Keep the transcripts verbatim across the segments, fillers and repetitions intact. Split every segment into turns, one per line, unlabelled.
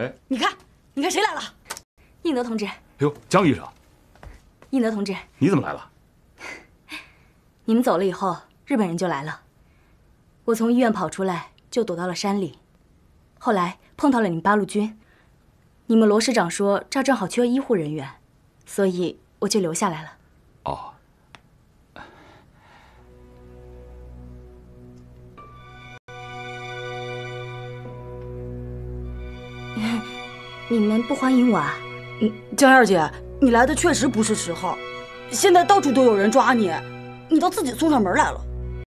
哎，
你看，你看谁来了？
应德同志。
哎呦，江医生，
应德同志，
你怎么来了？
你们走了以后，日本人就来了。我从医院跑出来，就躲到了山里。后来碰到了你们八路军，你们罗师长说这儿正好缺医护人员，所以我就留下来了。
哦。
你们不欢迎我啊？
嗯，江燕姐，你来的确实不是时候，现在到处都有人抓你，你都自己送上门来了。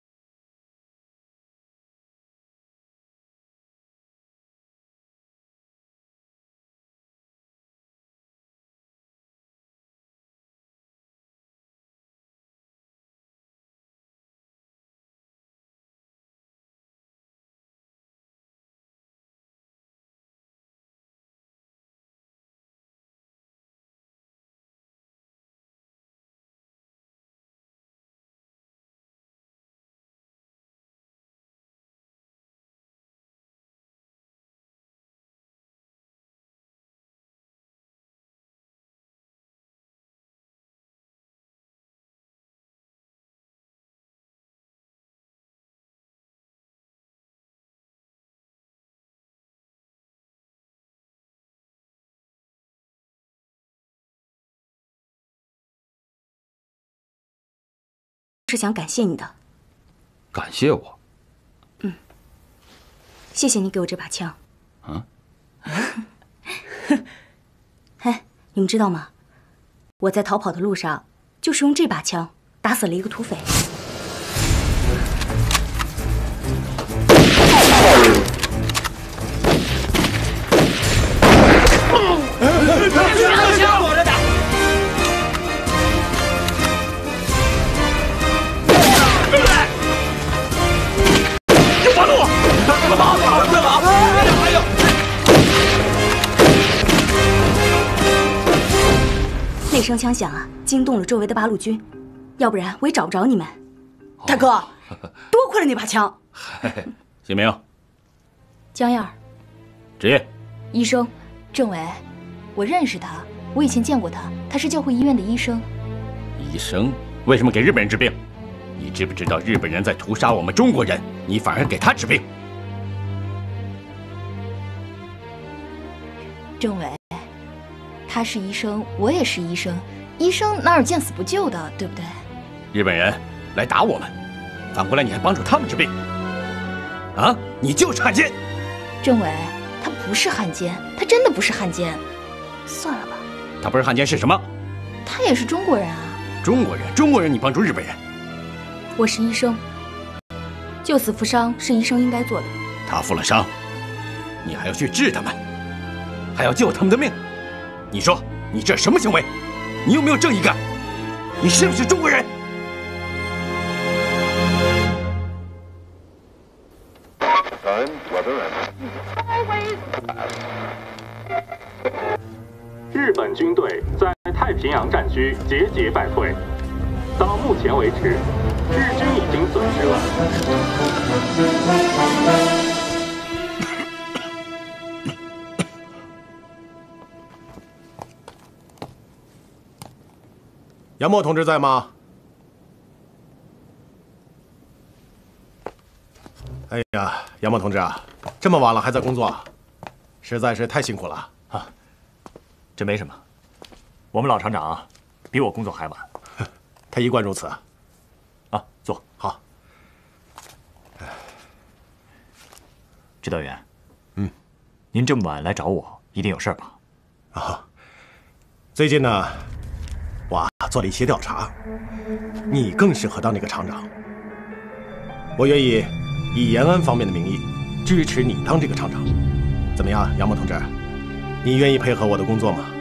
是想感谢你的。
感谢我？
嗯，谢谢你给我这把枪。
啊？
哎，你们知道吗？我在逃跑的路上，就是用这把枪打死了一个土匪。
躲着点。
八路，快跑！快跑！哎呦！
那声枪响啊，惊动了周围的八路军，要不然我也找不着你们。
大哥，多亏了那把枪。
姓名？
江燕儿。
职业？
医生。
政委，我认识他，我以前见过他，他是教会医院的医生。
医生？为什么给日本人治病？ 你知不知道日本人在屠杀我们中国人？你反而给他治病。
政委，他是医生，我也是医生，医生哪有见死不救的，对不对？
日本人来打我们，反过来你还帮助他们治病，啊？你就是汉奸！
政委，他不是汉奸，他真的不是汉奸。算了吧。
他不是汉奸是什么？
他也是中国人啊。
中国人，中国人，你帮助日本人。
我是医生，救死扶伤是医生应该做的。
他负了伤，你还要去治他们，还要救他们的命。你说你这什么行为？你有没有正义感？你是不是中国人？
日本军队在太平洋战区节节败退，到目前为止。 日军已经损失了。
杨默同志在吗？哎呀，杨默同志啊，这么晚了还在工作，实在是太辛苦了
啊！这没什么，我们老厂长比我工作还晚，
他一贯如此。
啊，坐
好。
指导员，
嗯，
您这么晚来找我，一定有事吧？
啊，最近呢，我做了一些调查，你更适合当那个厂长。我愿意以延安方面的名义支持你当这个厂长，怎么样，杨默同志？你愿意配合我的工作吗？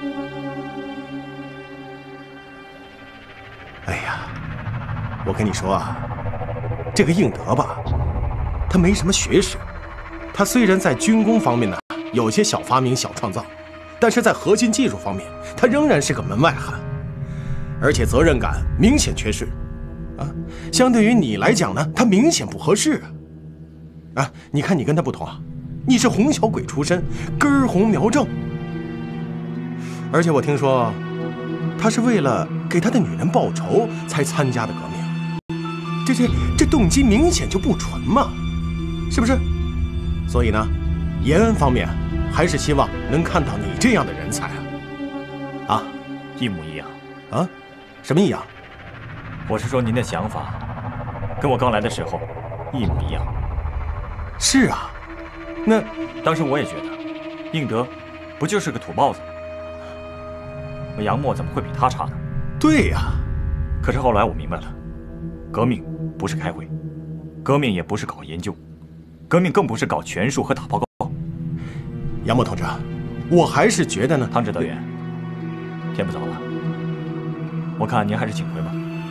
哎呀。 我跟你说啊，这个应德吧，他没什么学识。他虽然在军工方面呢有些小发明、小创造，但是在核心技术方面，他仍然是个门外汉，而且责任感明显缺失。啊，相对于你来讲呢，他明显不合适啊。啊，你看你跟他不同啊， 你是红小鬼出身，根红苗正。而且我听说，他是为了给他的女人报仇才参加的革命，这这这动机明显就不纯嘛，是不是？所以呢，延安方面还是希望能看到你这样的人才啊！啊，
一模一样
啊？什么一样？
我是说您的想法，跟我刚来的时候一模一样。
是啊，那
当时我也觉得，应德不就是个土包子？我杨默怎么会比他差呢？
对呀。
可是后来我明白了，革命不是开会，革命也不是搞研究，革命更不是搞权术和打报告。
杨默同志，我还是觉得呢。
汤指导员，天不早了，我看您还是请回吧。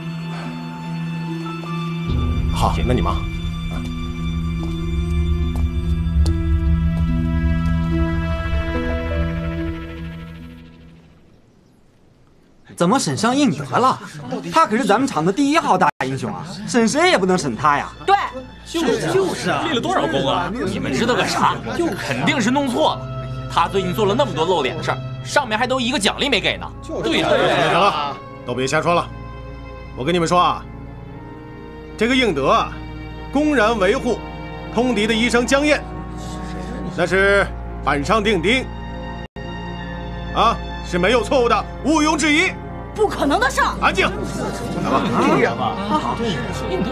好，那你忙。
怎么审上应德了？他可是咱们厂的第一号大英雄啊，审谁也不能审他呀。
对，
就是就是啊，立了多少功啊？你们知道个啥？就肯定是弄错了。他最近做了那么多露脸的事儿，上面还都一个奖励没给呢。对呀，
行了，都别瞎说了。我跟你们说啊，这个应德啊，公然维护通敌的医生江燕，那是板上钉钉啊，是没有错误的，毋庸置疑。
不可能的事儿。
安静，来吧。
对呀嘛，
好，
应德。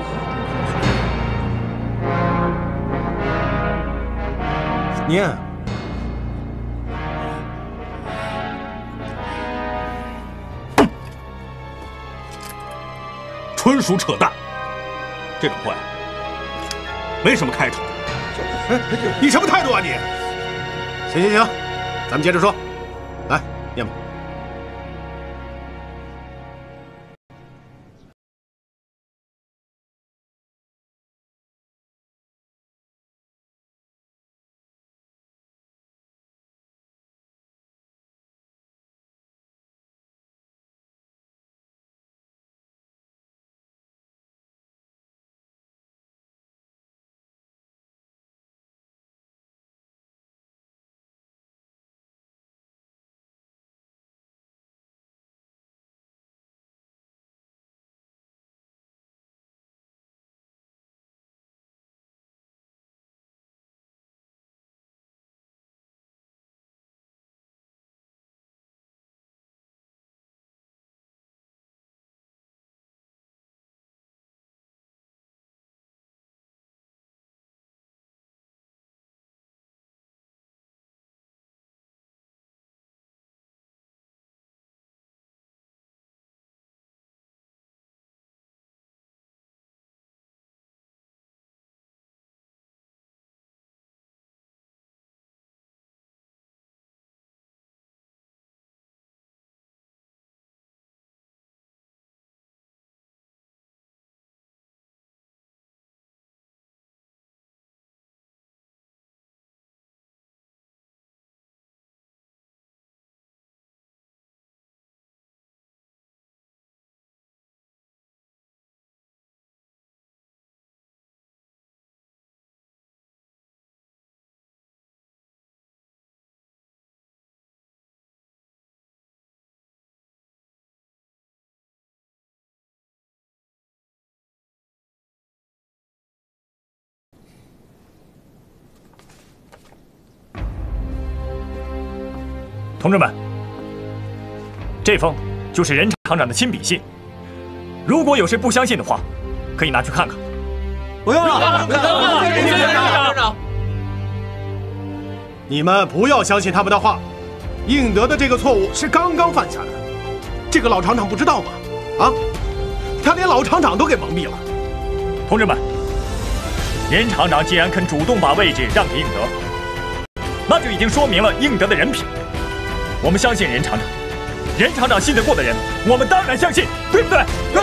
念。
纯属扯淡！这种会没什么开头。
哎，你什么态度啊你？行行行，咱们接着说，来念吧。
同志们，这封就是任厂长的亲笔信。如果有谁不相信的话，可以拿去看看。
不用了，
不用了，厂长。
你们不要相信他们的话，应德的这个错误是刚刚犯下的。这个老厂长不知道吗？啊，他连老厂长都给蒙蔽了。
同志们，任厂长既然肯主动把位置让给应德，那就已经说明了应德的人品。我们相信任厂长，任厂长信得过的人，我们当然相信，对不对？
对，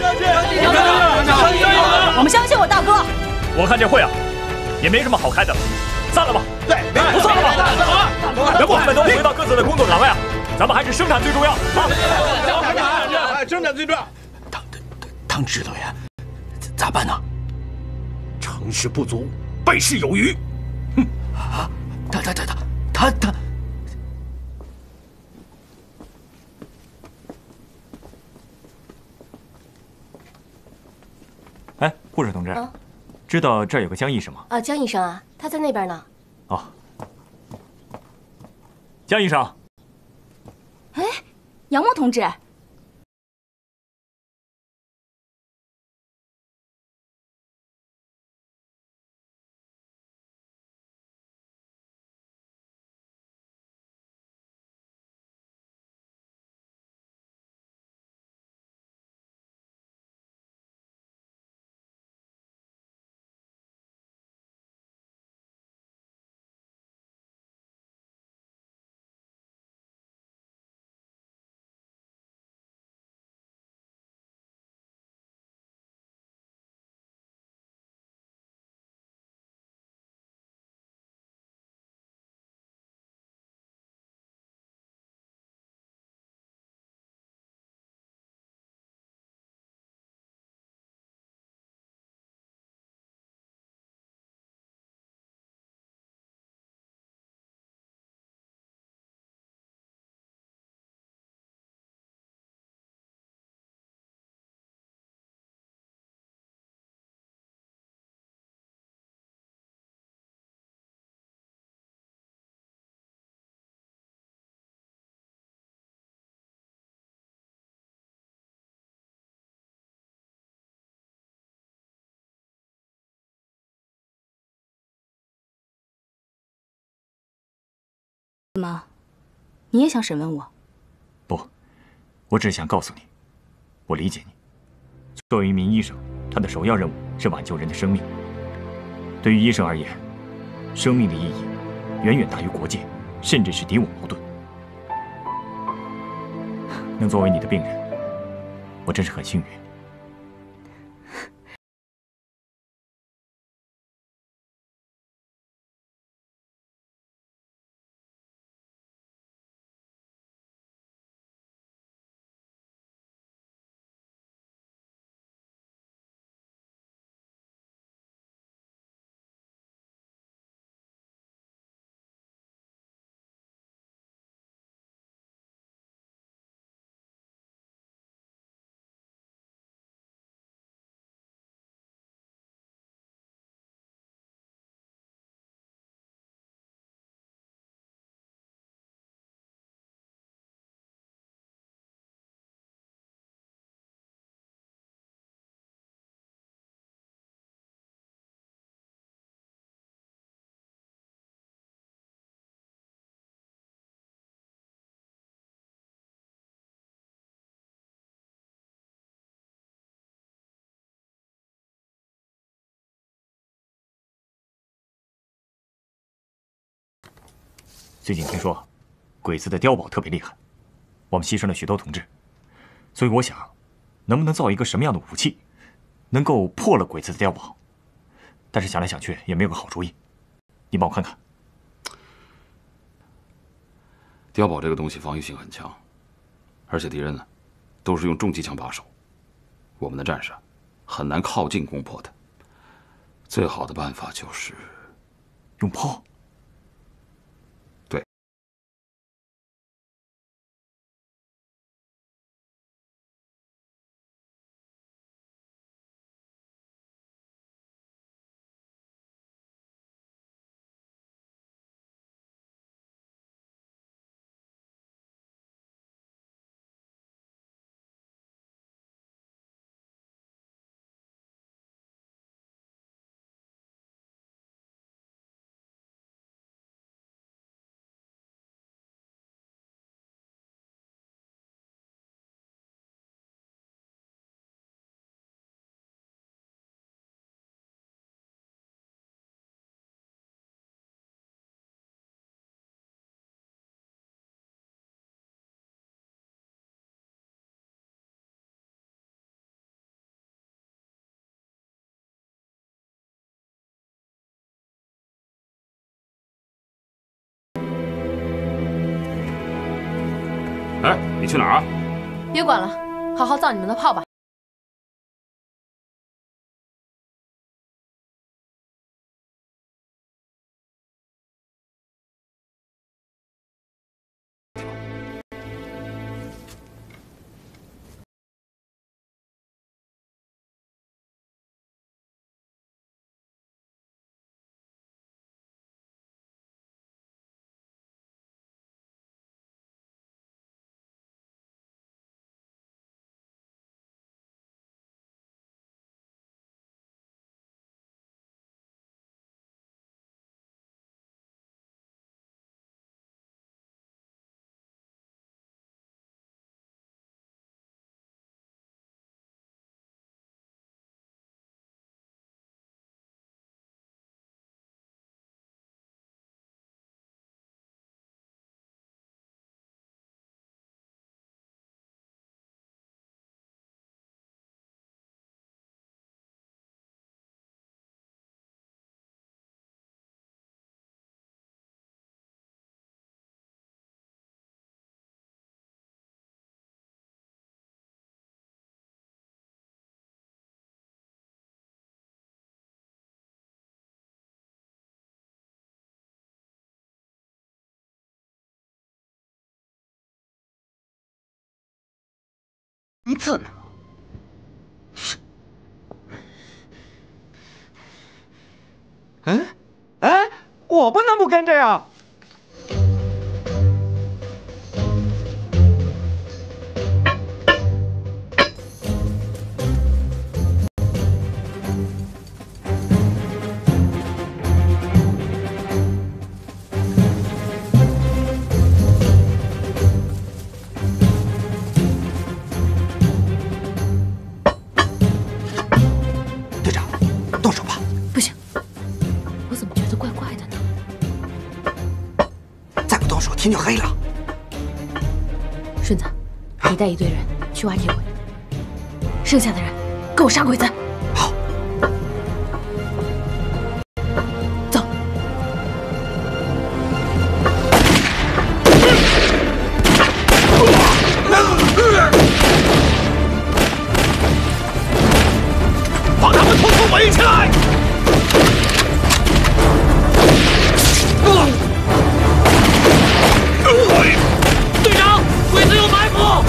我们相信我大哥。
我看这会啊，也没什么好开的了，散了吧。
对，
不散了吧。要不我们都回到各自的工作岗位啊，咱们还是生产最重要。
啊，生产最重要。汤汤指导员，咋办呢？
成事不足，败事有余。哼！啊！ 他他。
哎，护士同志，
啊、
知道这儿有个江医生吗？
啊，江医生啊，他在那边呢。
哦，江医生。
哎，杨默同志。 怎么，你也想审问我？
不，我只是想告诉你，我理解你。作为一名医生，他的首要任务是挽救人的生命。对于医生而言，生命的意义远远大于国界，甚至是敌我矛盾。能作为你的病人，我真是很幸运。 最近听说，鬼子的碉堡特别厉害，我们牺牲了许多同志，所以我想，能不能造一个什么样的武器，能够破了鬼子的碉堡？但是想来想去也没有个好主意，你帮我看看。
碉堡这个东西防御性很强，而且敌人呢，都是用重机枪把守，我们的战士很难靠近攻破它。最好的办法就是
用炮。
哎，你去哪儿啊？
别管了，好好造你们的炮吧。
你怎么？哎哎，我不能不跟着呀！队长，动手吧！
不行，我怎么觉得怪怪的呢？
再不动手，天就黑了。
顺子，你带一队人去挖铁轨，剩下的人跟我杀鬼子。
好。
走。
把他们统统围起来！
队长，鬼子有埋伏！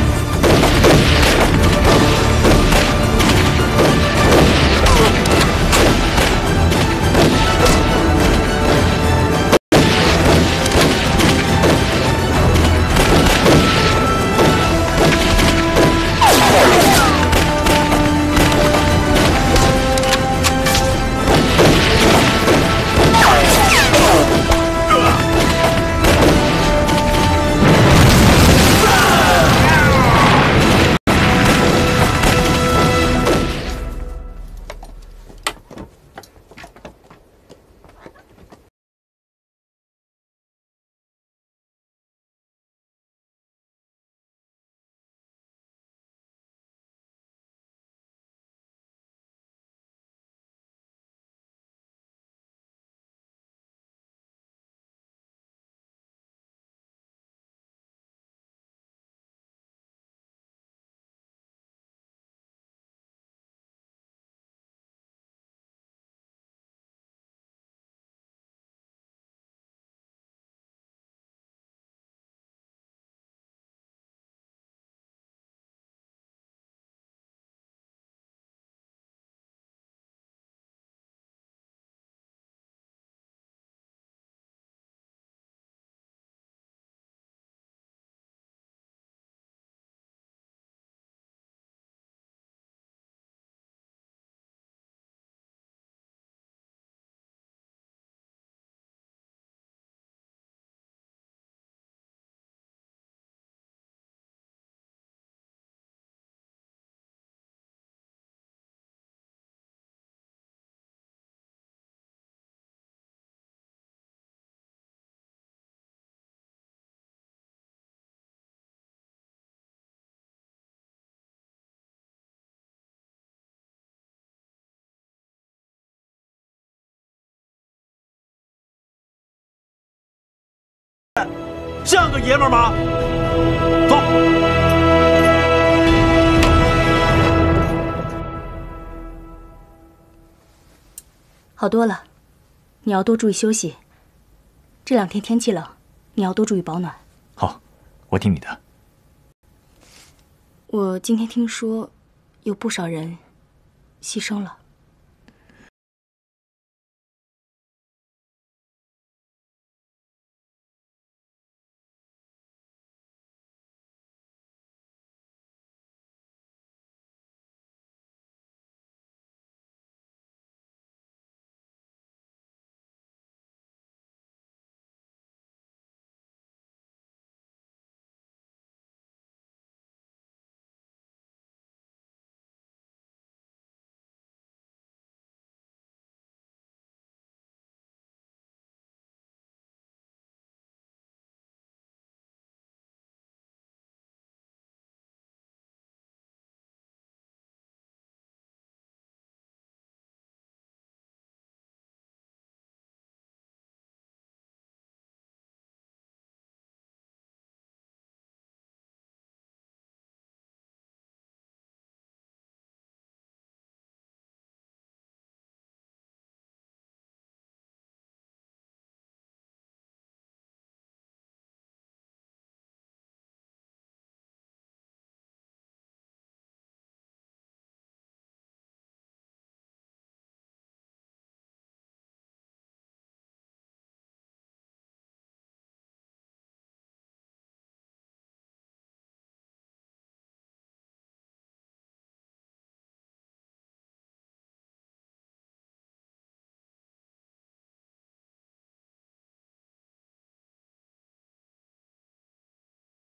像个爷们儿吗？走。
好多了，你要多注意休息。这两天天气冷，你要多注意保暖。
好，我听你的。
我今天听说，有不少人牺牲了。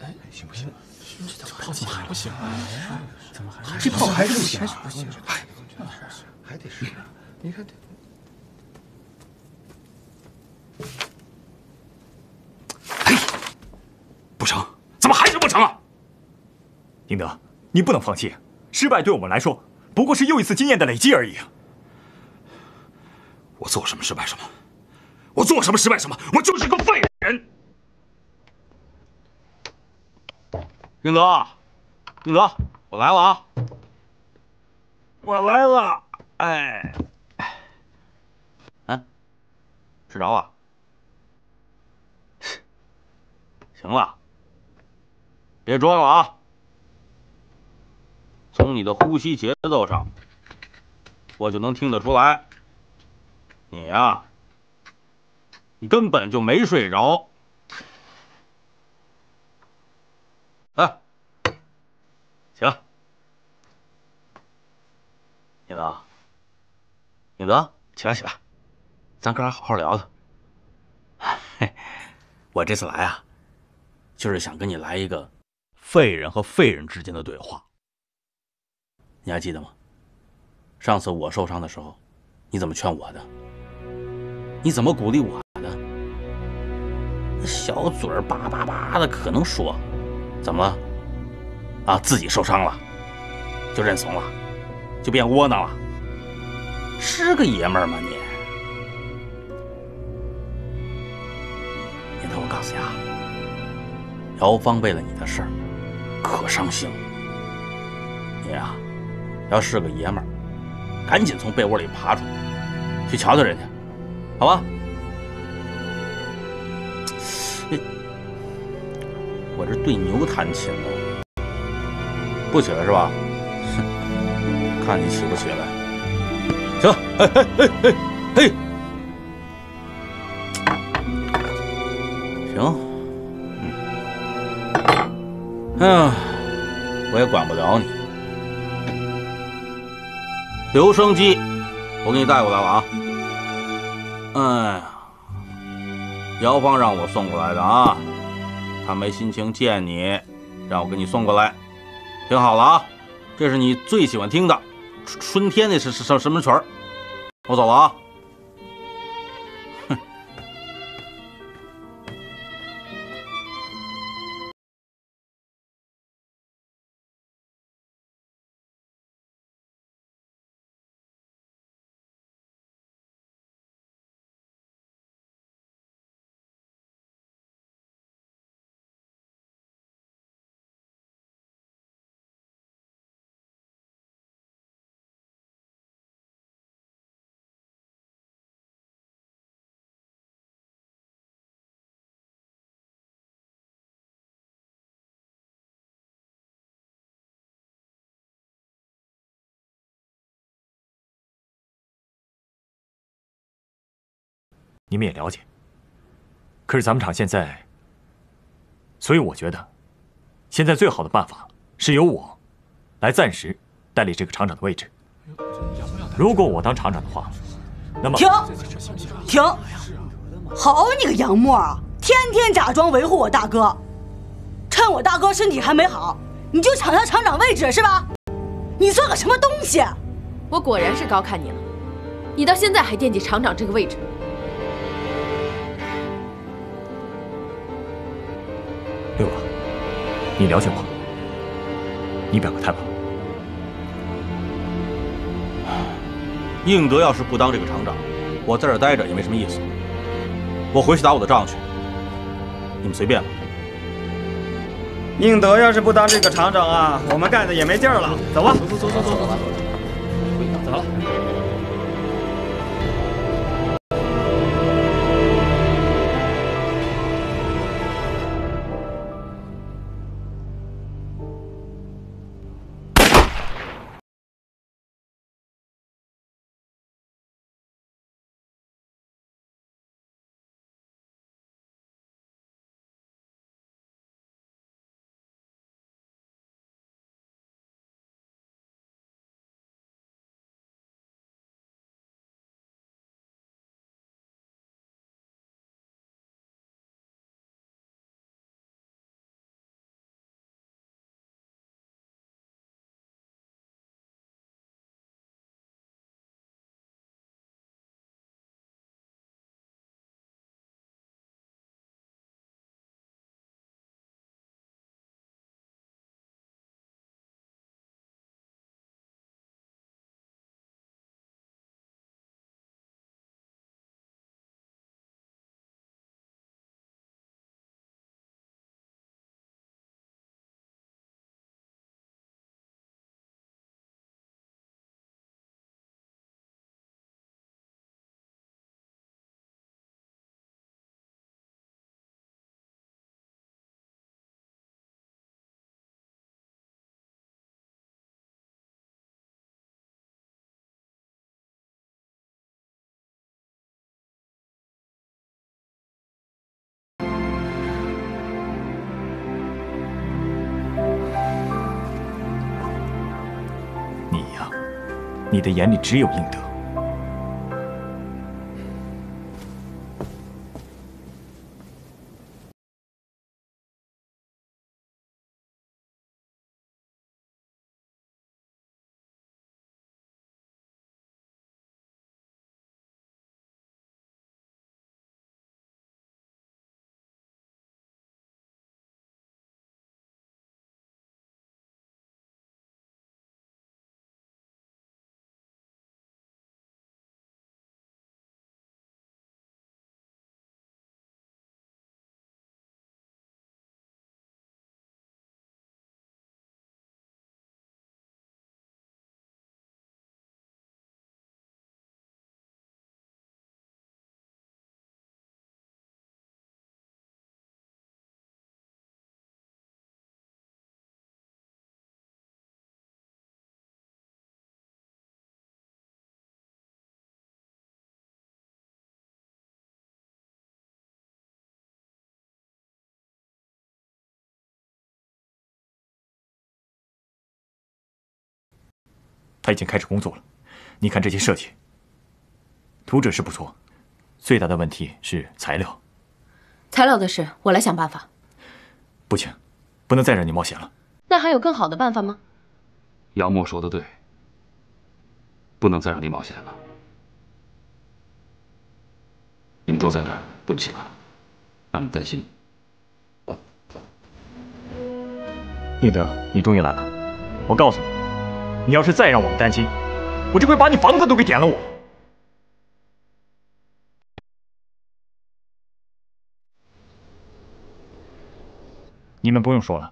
哎，行不行？这炮怎么还不行啊？怎么还这炮还是不行？还是不行？哎，还得试啊！你看这。
嘿，不成，怎么还是不成啊？英德，你不能放弃，失败对我们来说不过是又一次经验的累积而已啊！
我做什么失败什么，我做什么失败什么，我就是个废人。
英德，英德，我来了啊！我来了，哎，嗯，睡着了？行了，别装了啊！从你的呼吸节奏上，我就能听得出来，你呀，你根本就没睡着。哎，行，英德，英德，起来起来，咱哥俩好好聊聊。嘿，我这次来啊，就是想跟你来一个废人和废人之间的对话。你还记得吗？上次我受伤的时候，你怎么劝我的？你怎么鼓励我的？那小嘴儿叭叭叭的，可能说，怎么了？啊，自己受伤了，就认怂了，就变窝囊了，是个爷们儿吗你？年头，我告诉你啊，姚芳为了你的事儿，可伤心了。你呀、啊，要是个爷们儿，赶紧从被窝里爬出来，去瞧瞧人家，好吧？我这对牛弹琴呢，不起来是吧？哼，看你起不起来。行，嘿嘿嘿嘿嘿，行，嗯，哎呀，我也管不了你。留声机，我给你带过来了啊。哎呀，姚芳让我送过来的啊，他没心情见你，让我给你送过来。听好了啊，这是你最喜欢听的春天那是什什么曲儿？我走了啊。
你们也了解。可是咱们厂现在，所以我觉得，现在最好的办法是由我来暂时代理这个厂长的位置。如果我当厂长的话，那么
停停，好你个杨沫啊，天天假装维护我大哥，趁我大哥身体还没好，你就抢下厂长位置是吧？你算个什么东西？
我果然是高看你了，你到现在还惦记厂长这个位置。
六哥，你了解我，你表个态吧。
应德要是不当这个厂长，我在这儿待着也没什么意思。我回去打我的仗去，你们随便吧。
应德要是不当这个厂长啊，我们干的也没劲儿了。走吧，走走走走走走。
走了。 你的眼里只有应德。他已经开始工作了，你看这些设计，图纸是不错，最大的问题是材料。
材料的事我来想办法。
不行，不能再让你冒险了。
那还有更好的办法吗？
杨默说的对，不能再让你冒险了。你们都在那儿不起了，让人担心。
应德，你终于来了。我告诉你，你要是再让我们担心，我这回把你房子都给点了我。你们不用说了，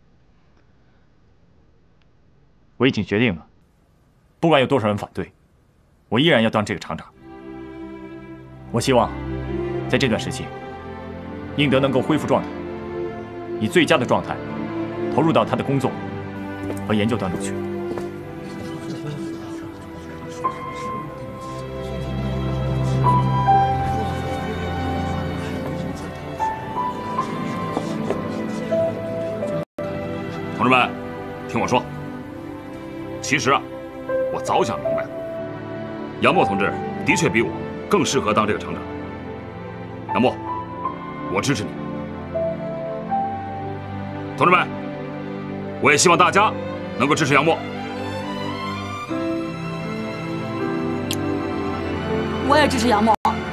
我已经决定了，不管有多少人反对，我依然要当这个厂长。我希望在这段时期，应德能够恢复状态，以最佳的状态投入到他的工作和研究当中去。
同志们，听我说，其实啊，我早想明白了，杨默同志的确比我更适合当这个厂长。杨默，我支持你。同志们，我也希望大家能够支持杨默。
我也支持杨默。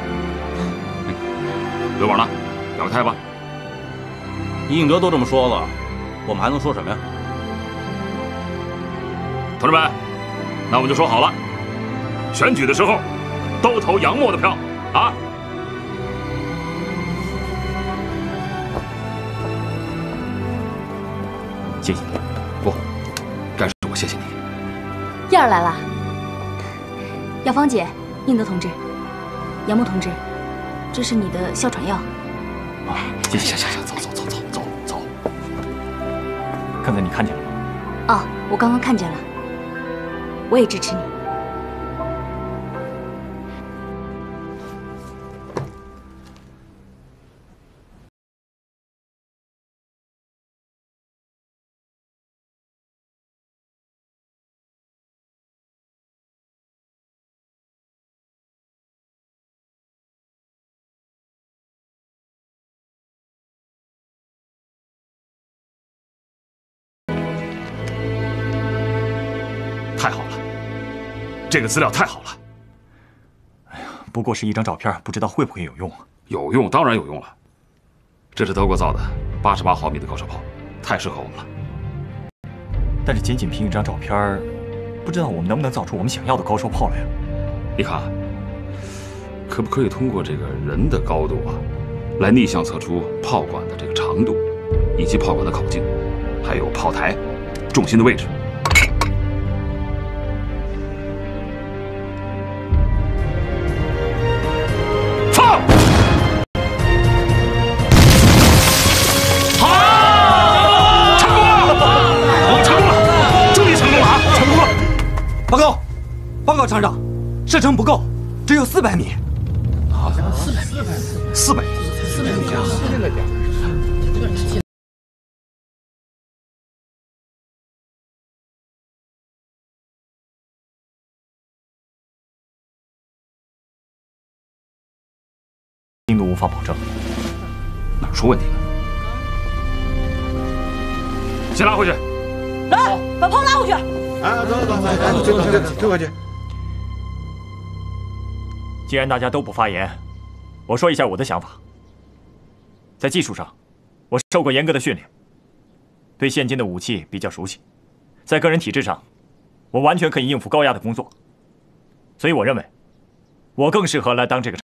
刘宝呢？表个态吧。
应德都这么说了，我们还能说什么呀？
同志们，那我们就说好了，选举的时候都投杨默的票啊！
谢谢你。
不，该是我谢谢你。
燕儿来了。药芳姐，应德同志，杨默同志，这是你的哮喘药。
啊，谢谢。
行行行，走走走走走走。
刚才你看见了吗？
哦，我刚刚看见了。我也支持你。
太好了，这个资料太好了。
哎呀，不过是一张照片，不知道会不会有用啊？
有用，当然有用了。这是德国造的八十八毫米的高射炮，太适合我们了。
但是仅仅凭一张照片，不知道我们能不能造出我们想要的高射炮来呀？
你看，可不可以通过这个人的高度啊，来逆向测出炮管的这个长度，以及炮管的口径，还有炮台、重心的位置？放！好！成功了！我们成功了！终于成功了啊！成功了！
报告，报告厂长，射程不够，只有四百米。
啊，四百米，四百米，四百米啊！这个点。
法保证。
哪出问题了？先拉回去。
来，把炮拉回去。
啊，走走走走，走走走，推回去。
既然大家都不发言，我说一下我的想法。在技术上，我受过严格的训练，对现今的武器比较熟悉。在个人体质上，我完全可以应付高压的工作。所以我认为，我更适合来当这个。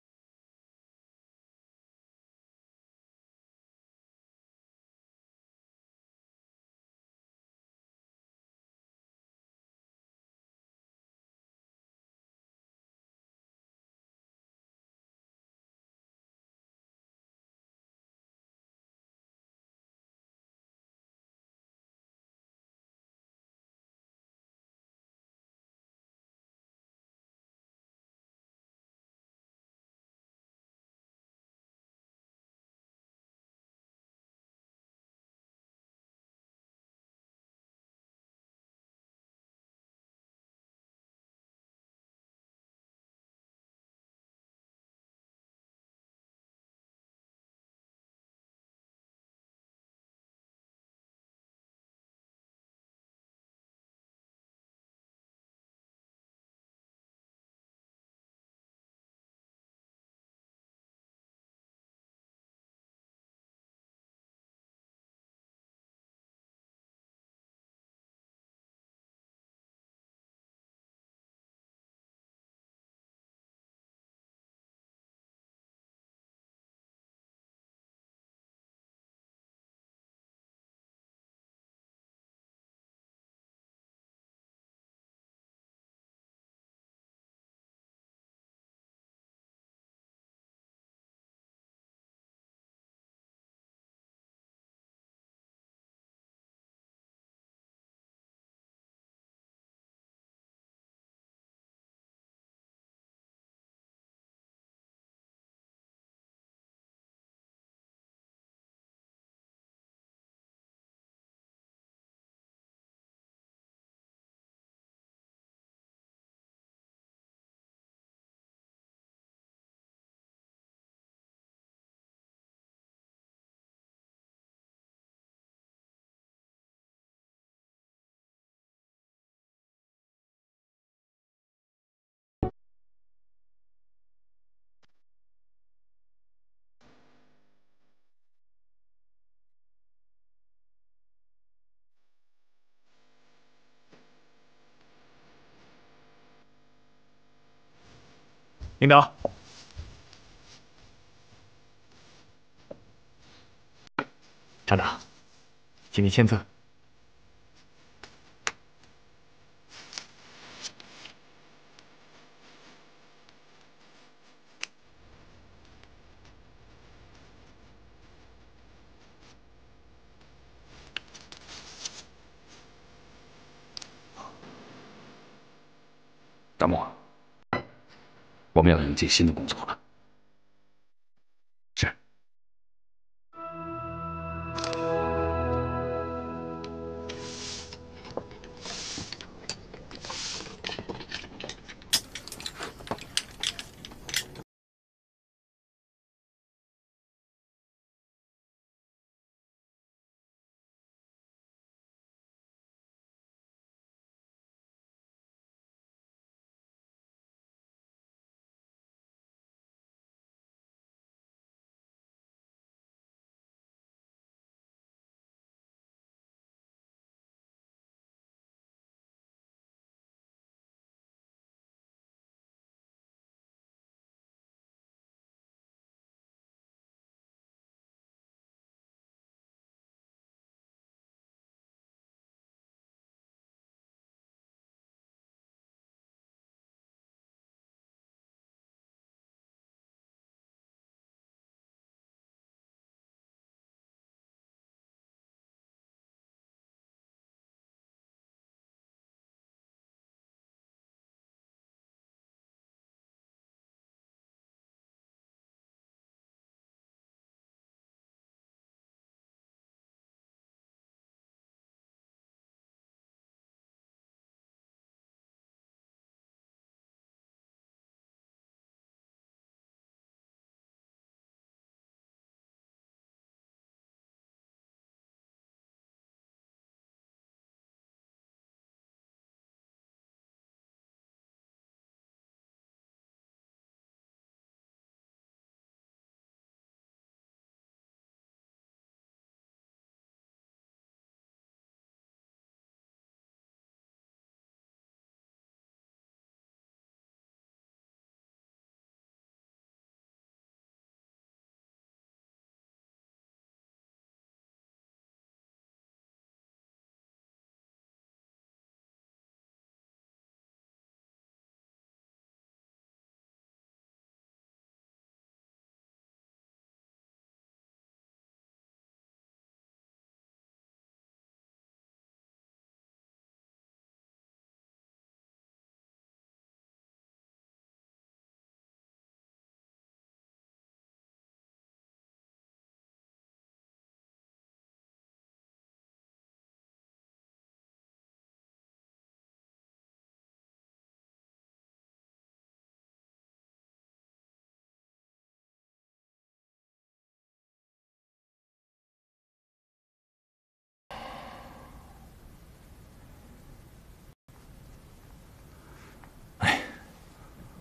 领导，厂长，请你签字。
大木，我们要迎接新的工作了。是。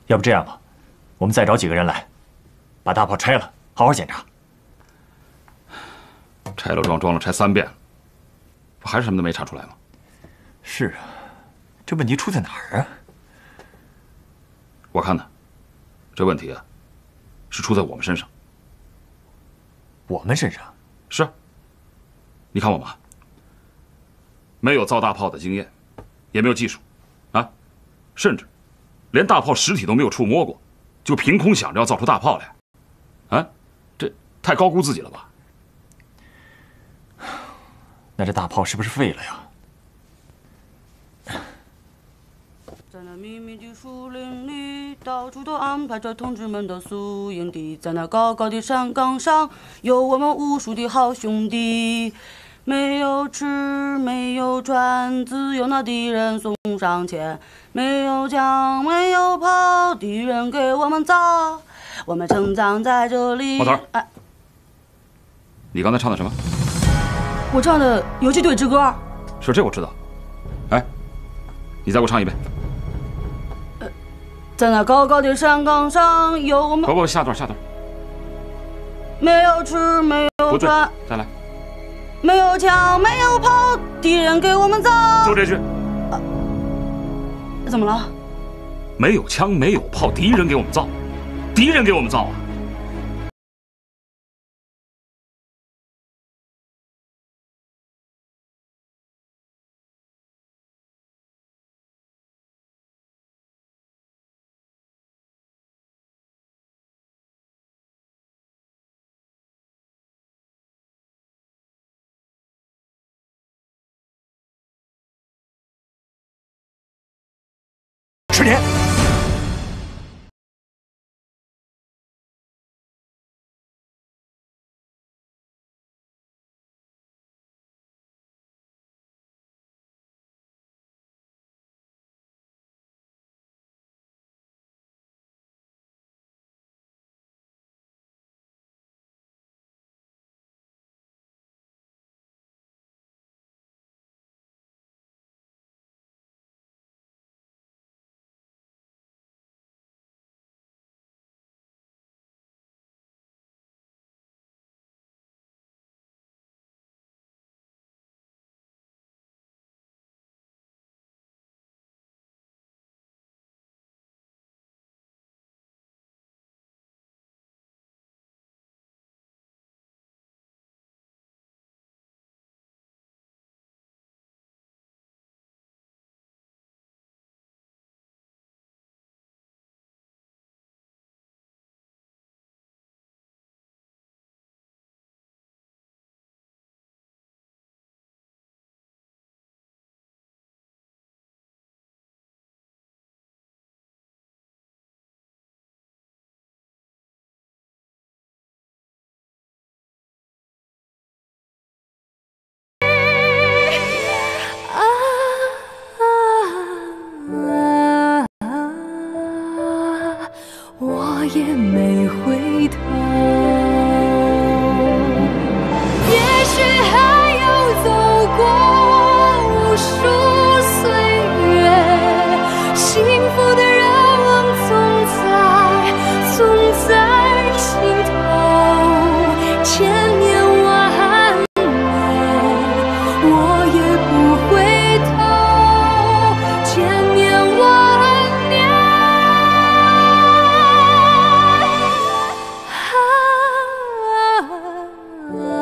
要不这样吧，我们再找几个人来，把大炮拆了，好好检查。
拆了装，装了拆三遍，不还是什么都没查出来吗？
是啊，这问题出在哪儿啊？
我看呢，这问题啊，是出在我们身上。
我们身上？
是啊。你看我们，没有造大炮的经验，也没有技术，啊，甚至连大炮实体都没有触摸过，就凭空想着要造出大炮来，啊，这太高估自己了吧？
那这大炮是不是废了呀？
在那密密的树林里，到处都安排着同志们的宿营地。在那高高的山岗上，有我们无数的好兄弟。没有吃，没有穿，只有那敌人送上前。没有枪，没有炮，敌人给我们造。我们成长在这里。
毛头儿，
哎，
你刚才唱的什么？
我唱的《游击队之歌》。
是这我知道。哎，你再给我唱一遍。
在那高高的山岗上，有我们。
不不，下段下段。
没有吃，没有穿。
再来。
没有枪，没有炮，敌人给我们造。
就这句。
啊、怎么了？
没有枪，没有炮，敌人给我们造，敌人给我们造啊！
十年。
也没回头，也许还有走过无数岁月，幸福的热望总在总在心头，千年万年我也不回头，千年万年。啊